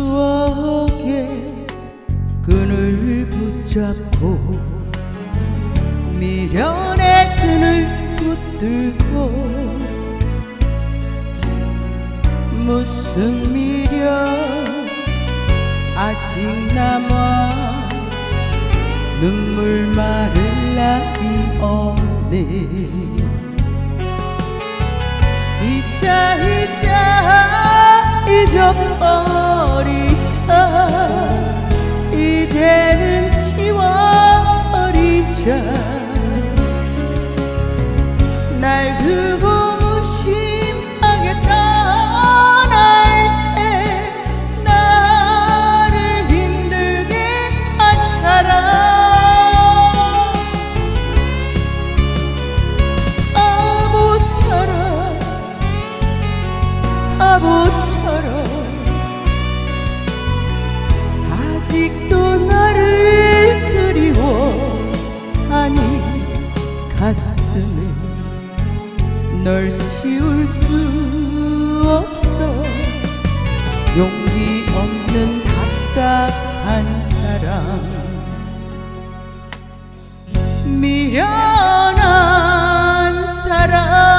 추억의 끈을 붙잡고 미련의 끈을 붙들고 무슨 미련 아직 남아 눈물 마를 날이 없네. 잊자 잊어버리자 이제는 지워버리자. 날 두고 무심하게 떠날 때 나를 힘들게 한 사람 바보처럼 아직도 나를 그리워하니 가슴에 널 지울 수 없어. 용기 없는 답답한 사람 미련한 사람.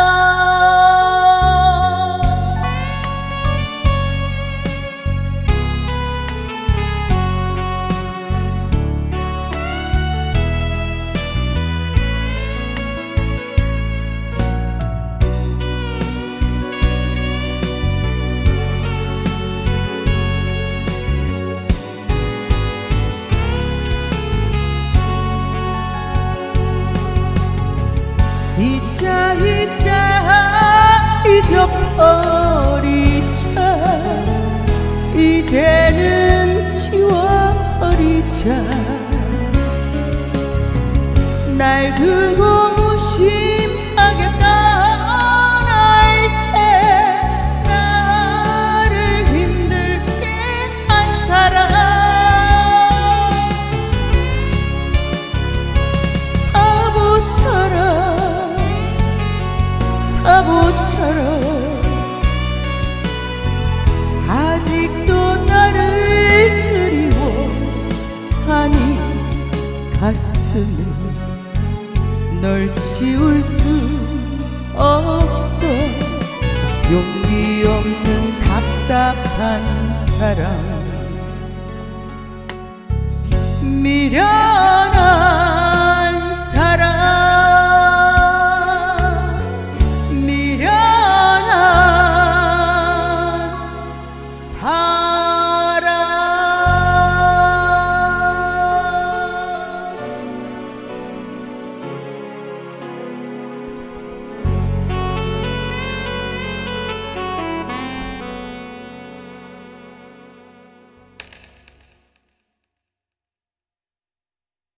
잊자 잊어버리자 이제는 지워버리자. 날 두고 무심하게 떠날 때 나를 힘들게 한 사람 바보처럼 아직도 나를 그리워하니 가슴에 널 지울 수 없어. 용기 없는 답답한 사람 미련